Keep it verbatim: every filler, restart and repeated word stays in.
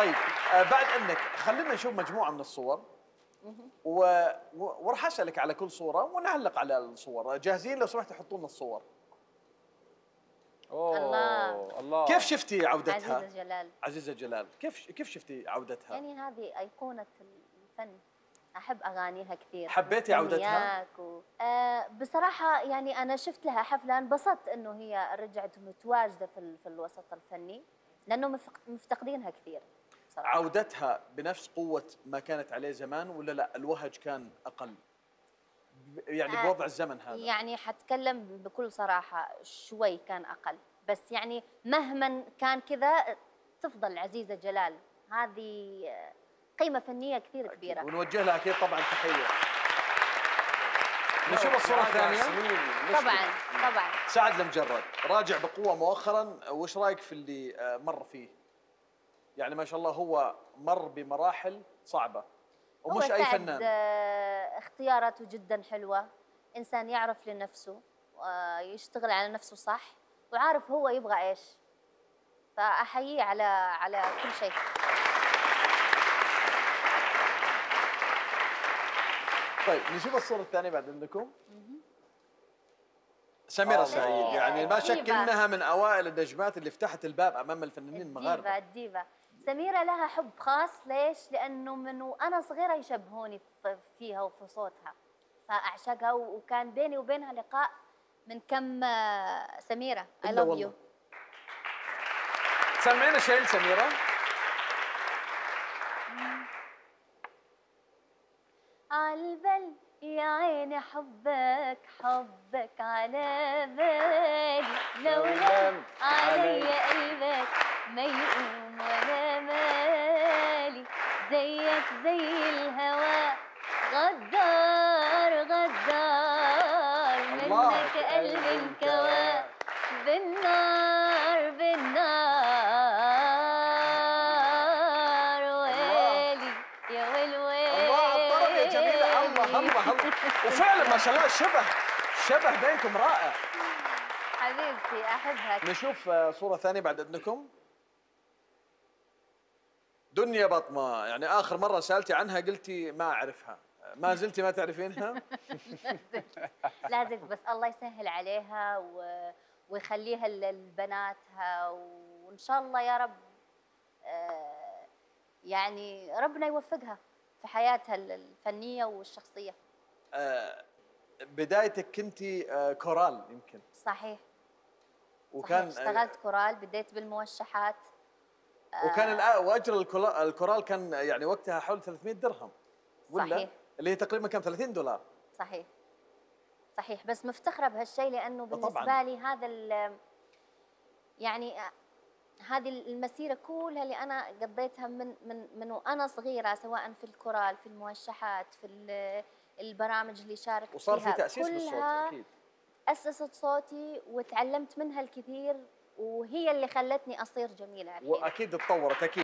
طيب آه بعد انك خلينا نشوف مجموعه من الصور و... و... وراح اسالك على كل صوره ونعلق على الصور. جاهزين؟ لو سمحت حطوا لنا الصور. اوه الله الله. كيف شفتي عودتها؟ عزيزة جلال. عزيزة جلال، كيف كيف شفتي عودتها؟ يعني هذه أيقونة الفن، أحب أغانيها كثير. حبيتي عودتها؟ و... آه بصراحة يعني أنا شفت لها حفلة، انبسطت إنه هي رجعت متواجدة في, في الوسط الفني، لأنه مفتقدينها كثير صراحة. عودتها بنفس قوة ما كانت عليه زمان ولا لا الوهج كان أقل؟ يعني آه بوضع الزمن هذا. يعني حتكلم بكل صراحة، شوي كان أقل، بس يعني مهما كان كذا تفضل عزيزة جلال، هذه قيمة فنية كثير كبيرة. ونوجه لها أكيد طبعا تحية. نشوف الصورة الثانية. طبعا طبعا. سعد المجرد راجع بقوة مؤخرا، وش رايك في اللي مر فيه؟ يعني ما شاء الله هو مر بمراحل صعبة ومش أي فنان. اختياراته جدا حلوة، إنسان يعرف لنفسه ويشتغل على نفسه صح، وعارف هو يبغى إيش، فأحييه على على كل شيء. طيب نشوف الصورة الثانية بعد إذنكم. سميرة سعيد، يعني ما شك انها من اوائل النجمات اللي فتحت الباب امام الفنانين المغاربه. الديفا الديفا سميرة لها حب خاص، ليش؟ لانه من وانا صغيره يشبهوني فيها وفي صوتها، فاعشقها، وكان بيني وبينها لقاء من كم. سميرة I love you. سمعينا شيء لسميرة. عالبال يا عيني حبك حبك على بالي، لو لم علي قلبك ما يقوم ولا مالي، زيك زي الهوى غدار غدار، منك قلبي انكوى بالنار بالنار، ويلي يا ويل ويلي. الله على الطرب يا جميلة. الله الله الله. وفعلا ما شاء الله شبه شبه بينكم رائع. حبيبتي احبها. نشوف صورة ثانية بعد اذنكم. دنيا بطمة، يعني آخر مرة سألتي عنها قلتي ما أعرفها، ما زلتي ما تعرفينها؟ لا زلت، بس الله يسهل عليها و... ويخليها لبناتها، وإن شاء الله يا رب آه يعني ربنا يوفقها في حياتها الفنية والشخصية. آه بدايتك كنتي آه كورال يمكن؟ صحيح. وكان صحيح. اشتغلت كورال، بديت بالموشحات. وكان آه واجر الكورال كان يعني وقتها حول ثلاثمئة درهم ولا؟ صحيح. اللي هي تقريبا كم ثلاثين دولار. صحيح صحيح. بس مفتخره بهالشيء، لانه بالنسبه طبعاً. لي هذا يعني هذه المسيره كلها اللي انا قضيتها من من من وانا صغيره، سواء في الكورال، في الموشحات، في البرامج اللي شاركت فيها، وصار في تاسيس بالصوت اكيد. اسست صوتي وتعلمت منها الكثير، وهي اللي خلتني اصير جميله الحين. واكيد تطورت اكيد.